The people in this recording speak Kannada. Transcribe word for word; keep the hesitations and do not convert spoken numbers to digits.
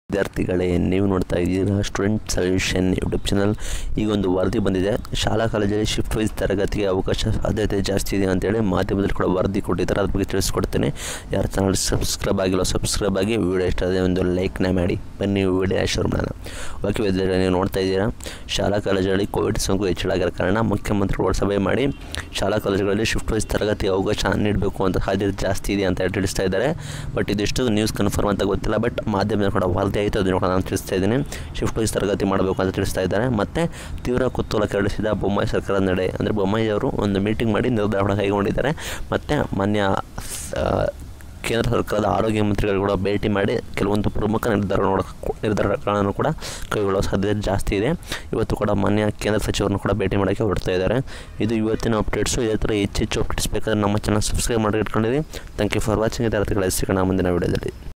ವಿದ್ಯಾರ್ಥಿಗಳೇ, ನೀವು ನೋಡ್ತಾ ಇದ್ದೀರಾ ಸ್ಟೂಡೆಂಟ್ ಸೊಲ್ಯೂಷನ್ ಯೂಟ್ಯೂಬ್ ಚಾನಲ್. ಈಗ ಒಂದು ವರದಿ ಬಂದಿದೆ. ಶಾಲಾ ಕಾಲೇಜಲ್ಲಿ ಶಿಫ್ಟ್ ವೈಸ್ ತರಗತಿಗೆ ಅವಕಾಶ ಸಾಧ್ಯತೆ ಜಾಸ್ತಿ ಇದೆ ಅಂತೇಳಿ ಮಾಧ್ಯಮದಲ್ಲಿ ಕೂಡ ವರದಿ ಕೊಟ್ಟಿದ್ದಾರೆ. ಅದ್ರ ಬಗ್ಗೆ ತಿಳಿಸ್ಕೊಡ್ತೇನೆ. ಯಾರು ಚಾನಲ್ ಸಬ್ಸ್ಕ್ರೈಬ್ ಆಗಿಲ್ಲ ಸಬ್ಸ್ಕ್ರೈಬ್ ಆಗಿ, ವಿಡಿಯೋ ಇಷ್ಟ ಆದರೆ ಒಂದು ಲೈಕ್ನ ಮಾಡಿ. ಬನ್ನಿ ವಿಡಿಯೋ ಶುರು ಮಾಡೋಣ. ಓಕೆ ವಿದ್ಯಾರ್ಥಿಗಳೇ, ನೀವು ನೋಡ್ತಾ ಇದ್ದೀರಾ ಶಾಲಾ ಕಾಲೇಜುಗಳಲ್ಲಿ ಕೋವಿಡ್ ಸೋಂಕು ಹೆಚ್ಚಳ ಆಗಿರೋ ಕಾರಣ ಮುಖ್ಯಮಂತ್ರಿಗಳು ಸಭೆ ಮಾಡಿ ಶಾಲಾ ಕಾಲೇಜುಗಳಲ್ಲಿ ಶಿಫ್ಟ್ ವೈಸ್ ತರಗತಿಗೆ ಅವಕಾಶ ನೀಡಬೇಕು ಅಂತ ಸಾಧ್ಯತೆ ಜಾಸ್ತಿ ಇದೆ ಅಂತ ತಿಳಿಸ್ತಾ ಇದ್ದಾರೆ. ಬಟ್ ಇದಿಷ್ಟು ನ್ಯೂಸ್ ಕನ್ಫರ್ಮ್ ಅಂತ ಗೊತ್ತಿಲ್ಲ. ಬಟ್ ಮಾಧ್ಯಮದಲ್ಲಿ ಕೂಡ ವರದಿ ಆಯಿತು, ಅದನ್ನು ಕೂಡ ನಾನು ತಿಳಿಸ್ತಾ ಇದ್ದೀನಿ. ಶಿಫ್ಟ್ ವೈಸ್ ತರಗತಿ ಮಾಡಬೇಕು ಅಂತ ತಿಳಿಸ್ತಾ ಇದ್ದಾರೆ. ಮತ್ತು ತೀವ್ರ ಕುತೂಹಲ ಕೆರಳಿಸಿದ ಬೊಮ್ಮಾಯಿ ಸರ್ಕಾರದ ನಡೆ, ಅಂದರೆ ಬೊಮ್ಮಾಯಿ ಅವರು ಒಂದು ಮೀಟಿಂಗ್ ಮಾಡಿ ನಿರ್ಧಾರ ಕೈಗೊಂಡಿದ್ದಾರೆ. ಮತ್ತು ಮಾನ್ಯ ಕೇಂದ್ರ ಸರ್ಕಾರದ ಆರೋಗ್ಯ ಮಂತ್ರಿಗಳು ಕೂಡ ಭೇಟಿ ಮಾಡಿ ಕೆಲವೊಂದು ಪ್ರಮುಖ ನಿರ್ಧಾರ ನಿರ್ಧಾರಗಳನ್ನು ಕೂಡ ಕೈಗೊಳ್ಳುವ ಸಾಧ್ಯತೆ ಜಾಸ್ತಿ ಇದೆ. ಇವತ್ತು ಕೂಡ ಮಾನ್ಯ ಕೇಂದ್ರ ಸಚಿವರನ್ನು ಕೂಡ ಭೇಟಿ ಮಾಡೋಕ್ಕೆ ಹೊರಡ್ತಾ ಇದ್ದಾರೆ. ಇದು ಇವತ್ತಿನ ಅಪ್ಡೇಟ್ಸು. ಇದೇ ಥರ ಹೆಚ್ಚು ಹೆಚ್ಚು ಅಪ್ಡೇಟ್ಸ್ ಬೇಕಾದರೆ ನಮ್ಮ ಚಾನಲ್ ಸಬ್ಸ್ಕ್ರೈಬ್ ಮಾಡಿ ಇಟ್ಕೊಂಡಿರಿ. Thank you for watching. ವಿದ್ಯಾರ್ಥಿಗಳ ಸಿಗೋಣ ಮುಂದಿನ ವಿಡಿಯೋದಲ್ಲಿ.